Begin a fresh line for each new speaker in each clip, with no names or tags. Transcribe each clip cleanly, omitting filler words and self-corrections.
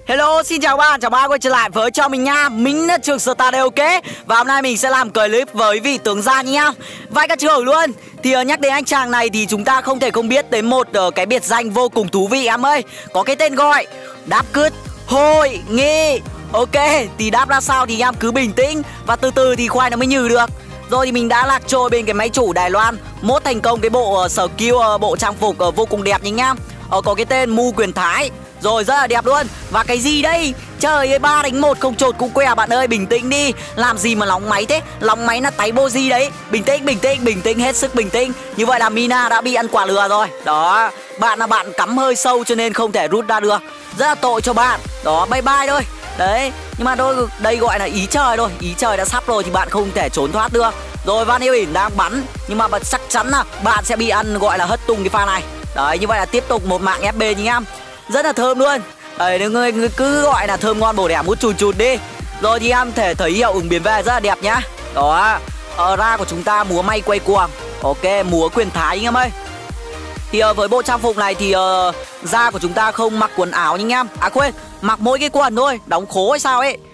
Hello, xin chào bạn quay trở lại với cho mình nha. Mình là Trường Star đây, ok. Và hôm nay mình sẽ làm clip với vị tướng gia nha. Vai cả trường luôn. Thì nhắc đến anh chàng này thì chúng ta không thể không biết đến một cái biệt danh vô cùng thú vị em ơi. Có cái tên gọi Đáp Cứt Hội Nghị. Ok, thì đáp ra sao thì em cứ bình tĩnh và từ từ thì khoai nó mới nhừ được. Rồi thì mình đã lạc trôi bên cái máy chủ Đài Loan, mốt thành công cái bộ skill, bộ trang phục vô cùng đẹp nha em. Có cái tên Mu Quyền Thái. Rồi rất là đẹp luôn. Và cái gì đây? Trời ơi, 3 đánh 1 không chột cũng què bạn ơi, bình tĩnh đi. Làm gì mà nóng máy thế? Nóng máy là táy Boji đấy. Bình tĩnh, hết sức bình tĩnh. Như vậy là Mina đã bị ăn quả lừa rồi. Đó, bạn là bạn cắm hơi sâu cho nên không thể rút ra được. Rất là tội cho bạn. Đó, bye bye thôi. Đấy, nhưng mà đây gọi là ý trời thôi. Ý trời đã sắp rồi thì bạn không thể trốn thoát được. Rồi Van Heuyen đang bắn, nhưng mà chắc chắn là bạn sẽ bị ăn gọi là hất tung cái pha này. Đấy, như vậy là tiếp tục một mạng FB nha em. Rất là thơm luôn. Đấy, người cứ gọi là thơm ngon bổ đẻ mút chùn đi. Rồi thì em thể thấy hiệu ứng biến về rất là đẹp nhá. Đó, ra của chúng ta múa may quay cuồng. Ok, múa quyền thái anh em ơi. Thì với bộ trang phục này thì da của chúng ta không mặc quần áo nha em. À quên, mặc mỗi cái quần thôi, đóng khố hay sao ấy.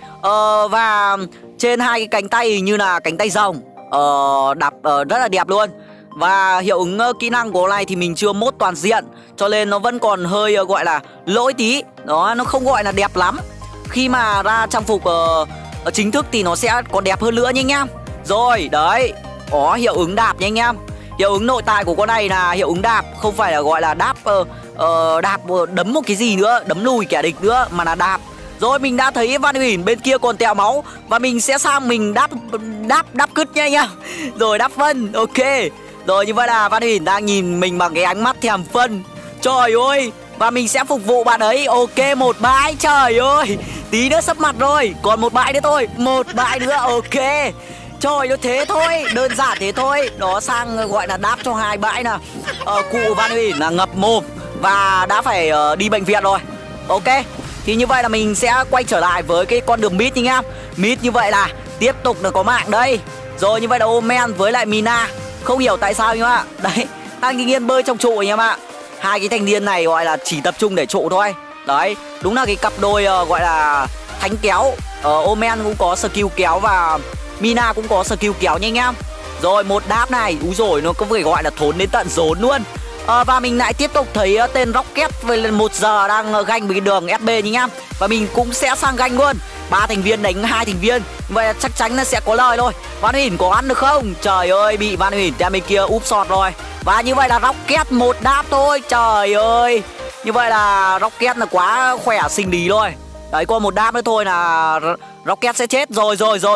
Và trên hai cái cánh tay như là cánh tay rồng. Đạp rất là đẹp luôn. Và hiệu ứng kỹ năng của này thì mình chưa mốt toàn diện, cho nên nó vẫn còn hơi gọi là lỗi tí. Đó, nó không gọi là đẹp lắm. Khi mà ra trang phục chính thức thì nó sẽ còn đẹp hơn nữa nha anh em. Rồi, đấy. Có hiệu ứng đạp nha anh em. Hiệu ứng nội tại của con này là hiệu ứng đạp, không phải là gọi là đáp đạp đấm một cái gì nữa, đấm lùi kẻ địch nữa, mà là đạp. Rồi mình đã thấy Van Heuyen bên kia còn tèo máu và mình sẽ sang mình đáp cứt nha anh em. Rồi đáp phân, ok. Rồi như vậy là Van Heuyen đang nhìn mình bằng cái ánh mắt thèm phân. Trời ơi, và mình sẽ phục vụ bạn ấy. Ok, một bãi, trời ơi. Tí nữa sắp mặt rồi, còn một bãi nữa thôi. Một bãi nữa, ok. Trời, nó thế thôi, đơn giản thế thôi. Đó, sang gọi là đáp cho 2 bãi nè. Cụ Van Heuyen là ngập mồm và đã phải đi bệnh viện rồi. Ok, thì như vậy là mình sẽ quay trở lại với cái con đường mid nha em. Mid như vậy là tiếp tục là có mạng đây. Rồi như vậy là Omen với lại Mina. Không hiểu tại sao nhưng mà đấy, đang kinh nghiệm bơi trong trụ anh em ạ. Hai cái thanh niên này gọi là chỉ tập trung để trụ thôi. Đấy, đúng là cái cặp đôi gọi là thánh kéo. Omen cũng có skill kéo và Mina cũng có skill kéo nha anh em. Rồi một đáp này, úi rồi nó có phải gọi là thốn đến tận rốn luôn. Và mình lại tiếp tục thấy tên Rocket với 1 giờ đang ganh với cái đường FB nha anh em. Và mình cũng sẽ sang ganh luôn. 3 thành viên đánh 2 thành viên. Vậy là chắc chắn là sẽ có lời thôi. Van Heuyen có ăn được không? Trời ơi, bị Van Heuyen bên kia úp sọt rồi. Và như vậy là Rocket một đáp thôi. Trời ơi, như vậy là Rocket là quá khỏe sinh lý rồi. Đấy, còn một đáp nữa thôi là Rocket sẽ chết. Rồi.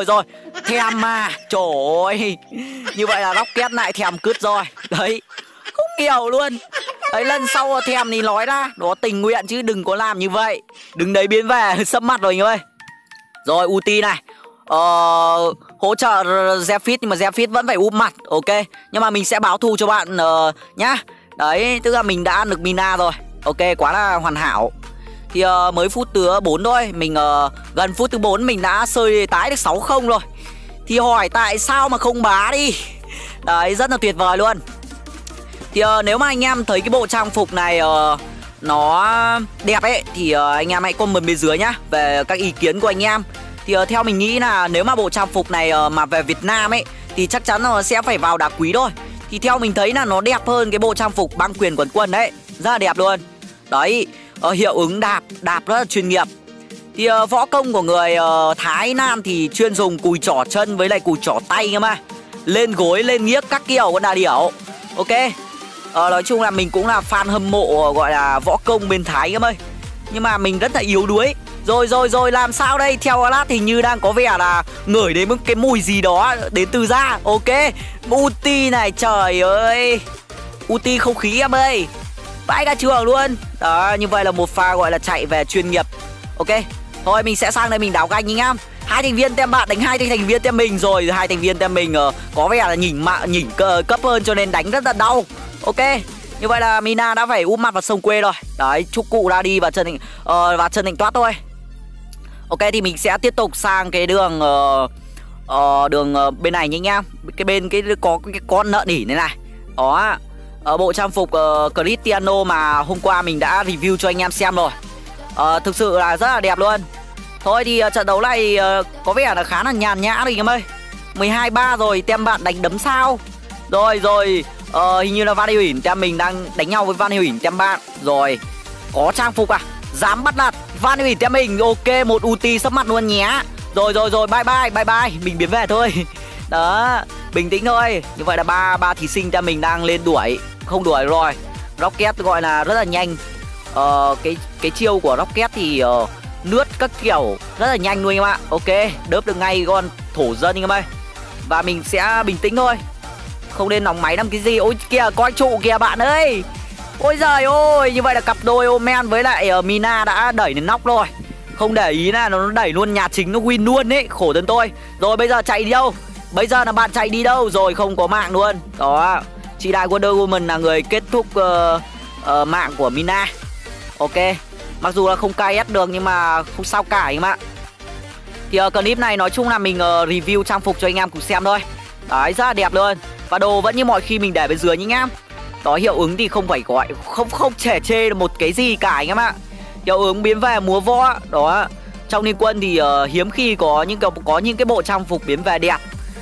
Thèm mà, trời ơi. Như vậy là Rocket lại thèm cứt rồi. Đấy, không hiểu luôn. Đấy, lần sau thèm thì nói ra. Đó, tình nguyện chứ đừng có làm như vậy. Đừng đấy biến về sấp mặt rồi anh ơi. Rồi ulti này, hỗ trợ Zephyr nhưng mà Zephyr vẫn phải úp mặt. Ok, nhưng mà mình sẽ báo thù cho bạn nhá. Đấy, tức là mình đã ăn được Mina rồi. Ok, quá là hoàn hảo. Thì mới phút thứ 4 thôi. Mình gần phút thứ 4 mình đã sơi tái được 6-0 rồi. Thì hỏi tại sao mà không bá đi. Đấy, rất là tuyệt vời luôn. Thì nếu mà anh em thấy cái bộ trang phục này nó đẹp ấy thì anh em hãy comment bên dưới nhá, về các ý kiến của anh em. Thì theo mình nghĩ là nếu mà bộ trang phục này mà về Việt Nam ấy thì chắc chắn nó sẽ phải vào đá quý thôi. Thì theo mình thấy là nó đẹp hơn cái bộ trang phục băng quyền quần quân đấy. Rất là đẹp luôn. Đấy, hiệu ứng đạp rất là chuyên nghiệp. Thì võ công của người Thái Nam thì chuyên dùng cùi trỏ chân với lại cùi trỏ tay cơ mà. Lên gối, lên nghiếc các kiểu con đà điểu. Ok. Nói chung là mình cũng là fan hâm mộ gọi là võ công bên Thái em ơi. Nhưng mà mình rất là yếu đuối. Rồi làm sao đây? Theo Alat thì như đang có vẻ là ngửi đến một cái mùi gì đó đến từ da. Ok, ulti này, trời ơi. Ulti không khí em ơi. Vãi cả trường luôn. Đó, như vậy là một pha gọi là chạy về chuyên nghiệp. Ok, thôi mình sẽ sang đây mình đảo ganh anh em. 2 thành viên tem bạn đánh 2 thành viên tem mình. Rồi 2 thành viên tem mình có vẻ là nhỉnh cấp hơn cho nên đánh rất là đau. Ok, như vậy là Mina đã phải úp mặt vào sông quê rồi. Đấy, chúc cụ ra đi và chân định toát thôi. Ok, thì mình sẽ tiếp tục sang cái đường bên này nha anh em. Cái bên có cái con nợ nỉ này này. Đó, bộ trang phục Cristiano mà hôm qua mình đã review cho anh em xem rồi. Thực sự là rất là đẹp luôn. Thôi thì trận đấu này có vẻ là khá là nhàn nhã rồi anh em ơi. 12-3 rồi, tem bạn đánh đấm sao. Rồi hình như là Van Hữu Ỉn tem mình đang đánh nhau với Van Hữu Ỉn tem bạn. Rồi, có trang phục à? Dám bắt nạt Van Hữu Ỉn tem mình. Ok, một ulti sắp mặt luôn nhé. Rồi, bye bye, mình biến về thôi. Đó, bình tĩnh thôi. Như vậy là ba thí sinh tem mình đang lên đuổi. Không đuổi rồi. Rocket gọi là rất là nhanh. Cái chiêu của Rocket thì lướt các kiểu rất là nhanh luôn anh em ạ. Ok, đớp được ngay con thổ dân anh em ơi. Và mình sẽ bình tĩnh thôi, không nên nóng máy làm cái gì. Ôi kìa, coi trụ kìa bạn ơi. Ôi giời ơi, như vậy là cặp đôi Omen với lại Mina đã đẩy đến nóc rồi. Không để ý là nó đẩy luôn nhà chính, nó win luôn ấy. Khổ thân tôi. Rồi bây giờ chạy đi đâu? Bây giờ là bạn chạy đi đâu? Rồi không có mạng luôn. Đó, chị đại Wonder Woman là người kết thúc mạng của Mina. Ok, mặc dù là không KS được nhưng mà không sao cả anh em ạ. Thì clip này nói chung là mình review trang phục cho anh em cùng xem thôi. Đấy, rất là đẹp luôn. Và đồ vẫn như mọi khi mình để bên dưới nhá anh em. Đó, hiệu ứng thì không phải gọi, không thể chê được một cái gì cả anh em ạ. Hiệu ứng biến về múa võ. Đó, trong Liên Quân thì hiếm khi có những cái bộ trang phục biến về đẹp.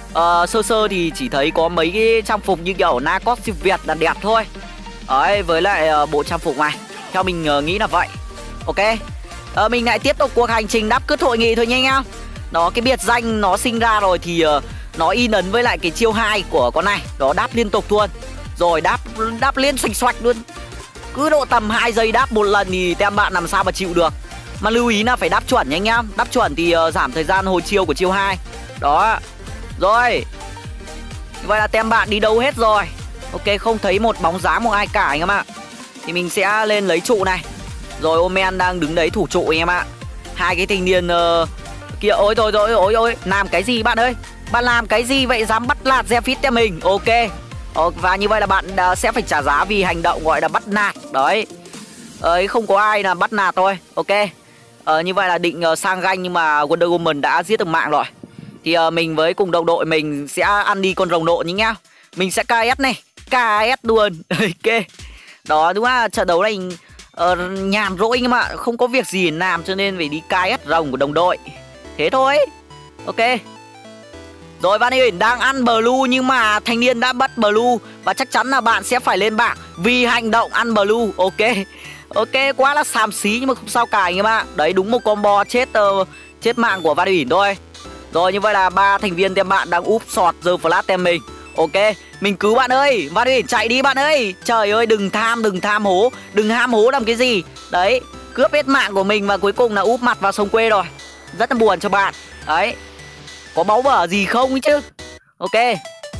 Sơ thì chỉ thấy có mấy cái trang phục như kiểu Narcos siêu Việt là đẹp thôi. Đấy, với lại bộ trang phục này theo mình nghĩ là vậy. Ok, mình lại tiếp tục cuộc hành trình đáp cứt hội nghị thôi nha anh em. Đó, cái biệt danh nó sinh ra rồi thì nó in ấn với lại cái chiêu 2 của con này. Đó, đáp liên tục luôn. Rồi đáp liên xoạch xoạch luôn. Cứ độ tầm 2 giây đáp một lần thì tem bạn làm sao mà chịu được. Mà lưu ý là phải đáp chuẩn nha anh em. Đáp chuẩn thì giảm thời gian hồi chiêu của chiêu 2. Đó. Rồi, vậy là tem bạn đi đâu hết rồi. Ok, không thấy một bóng dáng một ai cả anh em ạ. Thì mình sẽ lên lấy trụ này. Rồi Omen đang đứng đấy thủ trụ anh em ạ. Hai cái thanh niên kia. Ôi ôi, làm cái gì bạn ơi? Bạn làm cái gì vậy? Dám bắt nạt Zephyr tem mình. Ok. Và như vậy là bạn sẽ phải trả giá vì hành động gọi là bắt nạt. Đấy. Không có ai là bắt nạt thôi. Ok. Như vậy là định sang ganh nhưng mà Wonder Woman đã giết được mạng rồi. Thì mình với cùng đồng đội mình sẽ ăn đi con rồng nộ nhá. Mình sẽ KS này. KS luôn. Ok. Đó, đúng là trận đấu này nhàn rỗi nhưng mà không có việc gì để làm cho nên phải đi KS rồng của đồng đội. Thế thôi. Ok. Rồi Van Hữu Ỉn đang ăn blue nhưng mà thanh niên đã bắt blue và chắc chắn là bạn sẽ phải lên bảng vì hành động ăn blue. Ok. Ok, quá là xàm xí nhưng mà không sao cả anh em ạ. Đấy, đúng một combo chết mạng của Van Hữu Ỉn thôi. Rồi như vậy là 3 thành viên tem bạn đang úp sọt giờ flash tem mình. Ok, mình cứu bạn ơi. Van Hữu Ỉn chạy đi bạn ơi. Trời ơi, đừng tham hố. Đừng ham hố làm cái gì. Đấy, cướp hết mạng của mình và cuối cùng là úp mặt vào sông quê rồi. Rất là buồn cho bạn. Đấy, có báu bở gì không ấy chứ. Ok.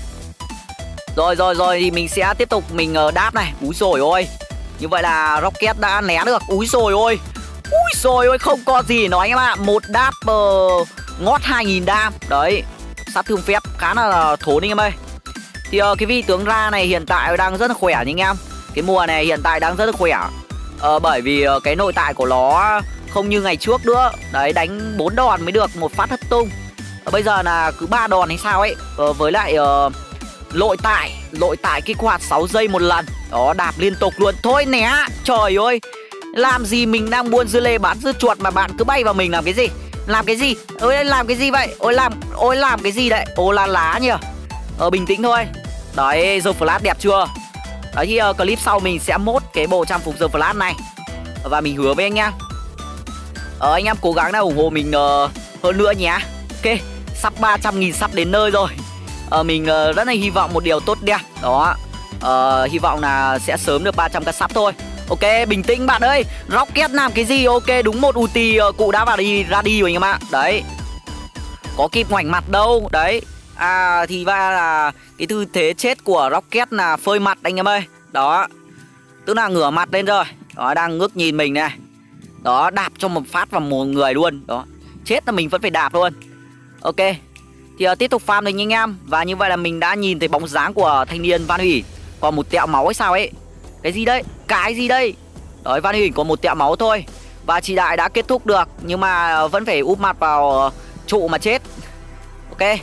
Rồi thì mình sẽ tiếp tục mình đáp này. Úi dồi ôi. Như vậy là Rocket đã né được. Úi dồi ôi, không có gì nói anh em ạ. Một đáp ngót 2000 đam. Đấy, sát thương phép khá là thốn anh em ơi. Thì cái vị tướng ra này hiện tại đang rất là khỏe nha anh em. Cái mùa này hiện tại đang rất là khỏe. Bởi vì cái nội tại của nó không như ngày trước nữa. Đấy, đánh 4 đòn mới được một phát thất tung. Bây giờ là cứ 3 đòn hay sao ấy. Với lại lội tại kích hoạt 6 giây một lần. Đó, đạp liên tục luôn. Thôi né. Trời ơi, làm gì mình đang buôn dưa lê bán dưa chuột mà bạn cứ bay vào mình làm cái gì? Làm cái gì? Ôi làm cái gì vậy? Ôi làm cái gì đấy? Ô la lá nhỉ? Bình tĩnh thôi. Đấy, giờ flash đẹp chưa? Đấy thì clip sau mình sẽ mốt cái bộ trang phục giờ flash này. Và mình hứa với anh em. Anh em cố gắng nào ủng hộ mình hơn nữa nhé. Ok, sắp 300.000 sắp đến nơi rồi. Mình rất là hy vọng một điều tốt đẹp. Đó, hy vọng là sẽ sớm được 300k sắp thôi. Ok, bình tĩnh bạn ơi. Rocket làm cái gì? Ok, đúng một ulti cụ đã vào ra đi rồi anh em ạ. Đấy, có kịp ngoảnh mặt đâu. Đấy, thì ra là cái tư thế chết của Rocket là phơi mặt anh em ơi. Đó, tức là ngửa mặt lên rồi. Đó, đang ngước nhìn mình này. Đó, đạp cho một phát vào một người luôn. Đó, chết là mình vẫn phải đạp luôn. Ok, thì tiếp tục farm thôi nha anh em. Và như vậy là mình đã nhìn thấy bóng dáng của thanh niên Van Hữu Ỉn. Còn một tẹo máu hay sao ấy. Cái gì đấy? Cái gì đây? Đấy, Van Hữu Ỉn có một tẹo máu thôi. Và chị đại đã kết thúc được. Nhưng mà vẫn phải úp mặt vào trụ mà chết. Ok.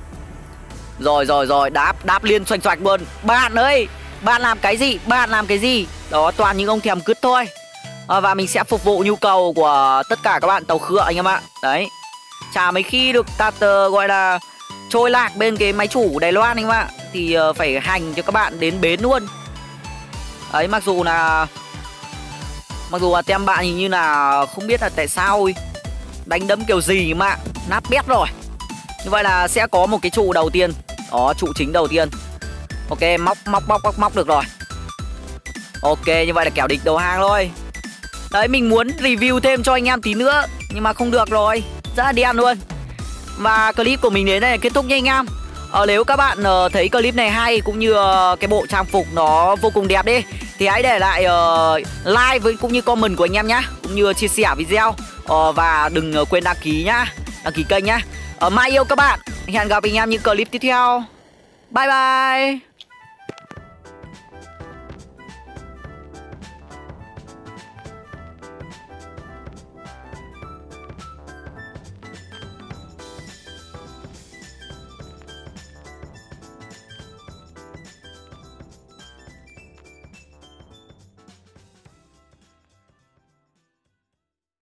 Rồi, đáp liên xoạch xoạch luôn. Bạn ơi, bạn làm cái gì? Đó, toàn những ông thèm cứt thôi. Và mình sẽ phục vụ nhu cầu của tất cả các bạn tàu khựa anh em ạ. Đấy, chả mấy khi được starter gọi là trôi lạc bên cái máy chủ Đài Loan anh em ạ. Thì phải hành cho các bạn đến bến luôn. Ấy, mặc dù là tem bạn hình như là không biết là tại sao đánh đấm kiểu gì mà nát bét rồi. Như vậy là sẽ có một cái trụ đầu tiên. Đó, trụ chính đầu tiên. Ok, móc được rồi. Ok, như vậy là kẻo địch đầu hàng thôi. Đấy, mình muốn review thêm cho anh em tí nữa nhưng mà không được rồi, rất là đen luôn. Và clip của mình đến đây là kết thúc nha anh em. Nếu các bạn thấy clip này hay cũng như cái bộ trang phục nó vô cùng đẹp đi thì hãy để lại like với cũng như comment của anh em nhá, cũng như chia sẻ video. Và đừng quên đăng ký nhá, đăng ký kênh nhá. Mai yêu các bạn. Hẹn gặp anh em những clip tiếp theo. Bye bye.